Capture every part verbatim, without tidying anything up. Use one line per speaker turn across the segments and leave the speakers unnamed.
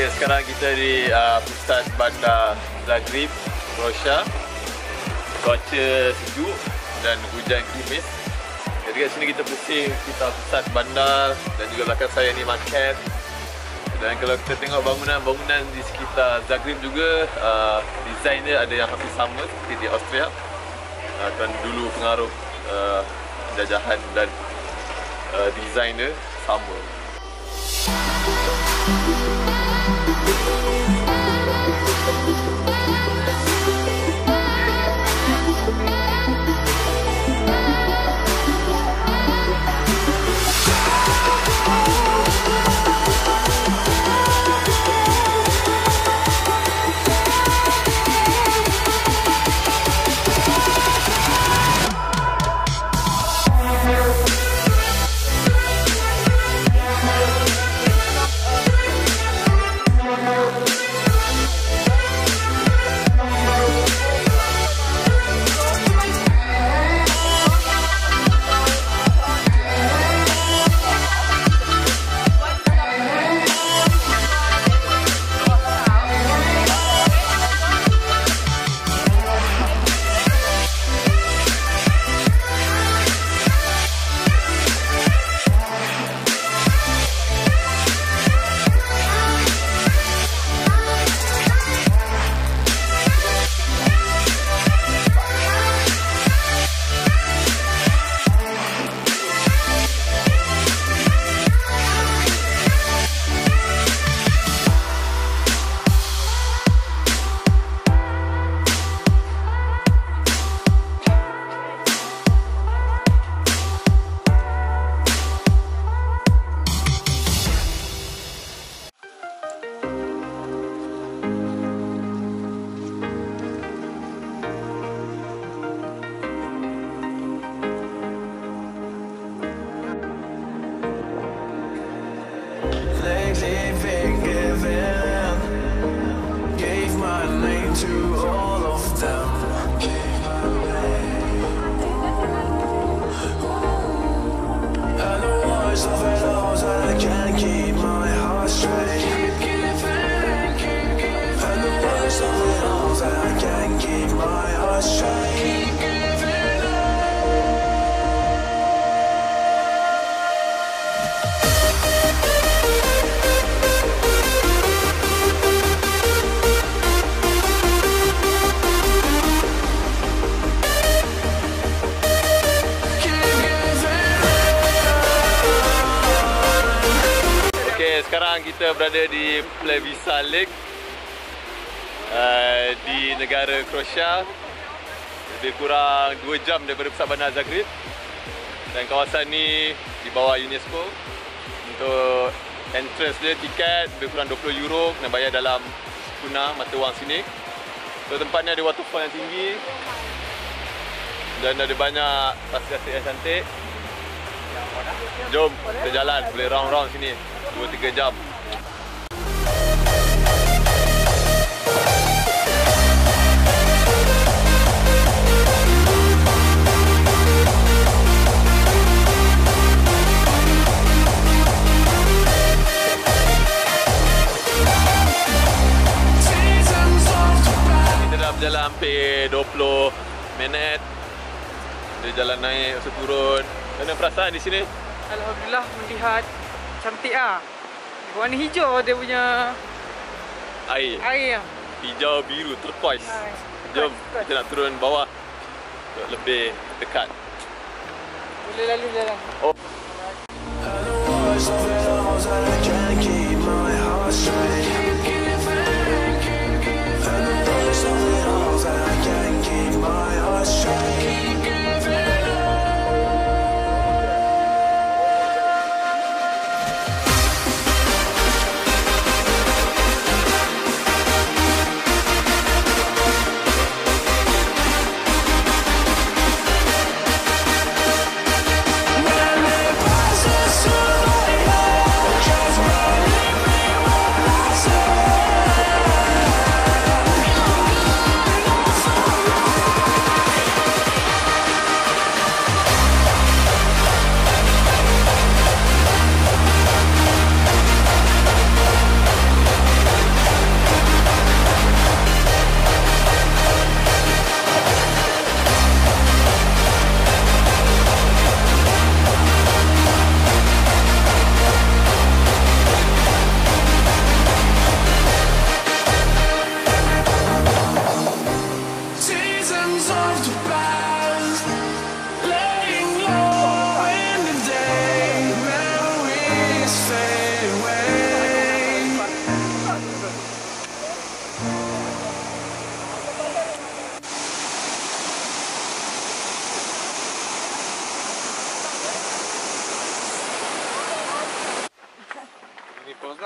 Okay, sekarang kita di uh, pusat bandar Zagreb, Croatia. Cuaca sejuk dan hujan gerimis. Jadi kat sini kita pusing kita pusat bandar dan juga belakang saya ni market. Dan kalau kita tengok bangunan-bangunan di sekitar Zagreb juga, uh, design dia ada yang hampir sama seperti di Austria. Uh, kan dulu pengaruh uh, penjajahan dan uh, design dia sama. Sekarang kita berada di Plevisa Lake uh, di negara Croatia. Lebih kurang dua jam daripada pusat bandar Zagreb. Dan kawasan ni di bawah UNESCO. Untuk entrance dia tiket lebih kurang dua puluh euro, kena bayar dalam kuna mata wang sini. So tempatnya ada waterfall yang tinggi dan ada banyak tasik-tasik yang cantik. Jom kita jalan, boleh round-round sini dua tiga jam. Kita dah berjalan hampir dua puluh minit. Dia jalan naik, lepas turun. Mana perasaan di sini?
Alhamdulillah, melihat cantik ah. Warna hijau dia punya
air.
Air.
Hijau, biru, turquoise.
Hai.
Jom kita nak turun bawah untuk lebih dekat.
Boleh lalu jalan.
Oh.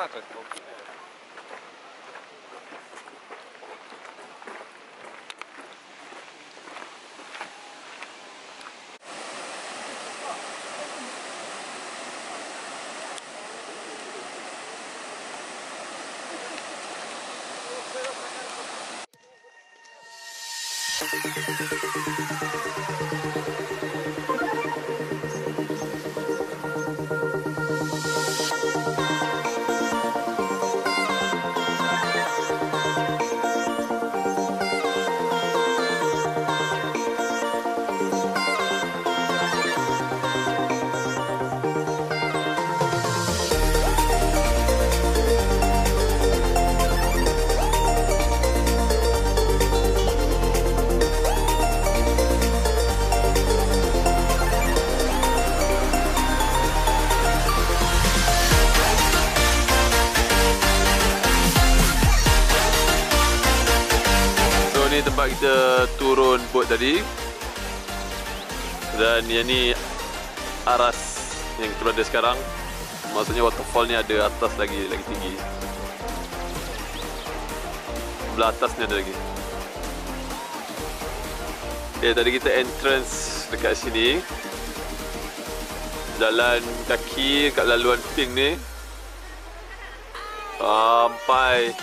Monaco.
Ni tempat kita turun bot tadi, dan yang ni aras yang kita berada sekarang. Maksudnya waterfall ni ada atas lagi, lagi tinggi. Sebelah atas ni ada lagi. Okay, tadi kita entrance dekat sini, jalan kaki kat laluan pink ni sampai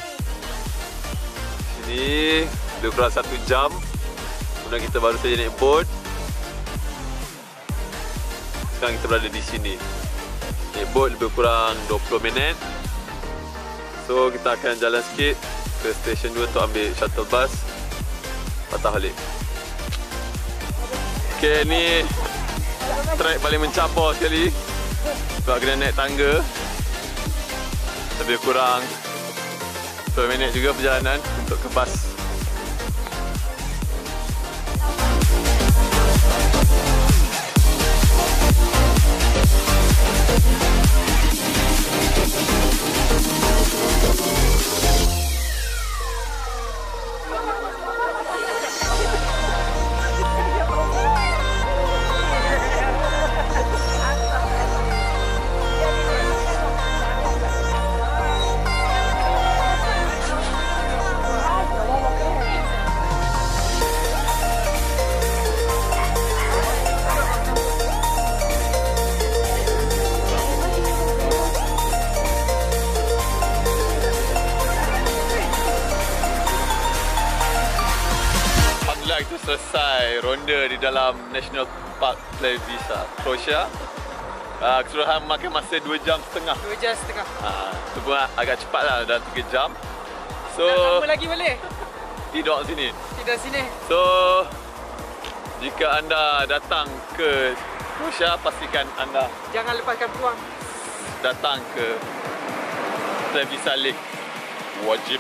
sini. Lebih kurang satu jam. Kemudian kita baru saja naik bot. Sekarang kita berada di sini. Naik bot lebih kurang dua puluh minit. So kita akan jalan sikit ke stesen dua untuk ambil shuttle bus patah balik. Ok, ni trek paling mencabar sekali sebab kena naik tangga. Lebih kurang sepuluh minit juga perjalanan untuk ke bus. Kita selesai ronda di dalam National Park Plevisa, Croatia. Uh, keseluruhan makan masa dua jam setengah.
Dua jam setengah.
Uh, Itu pun agak cepat lah, dalam tiga jam. So,
dah lama lagi balik?
Tidak sini.
Tidak sini.
So, jika anda datang ke Croatia, pastikan anda
jangan lepaskan peluang
datang ke Plevisa Lake. Wajib.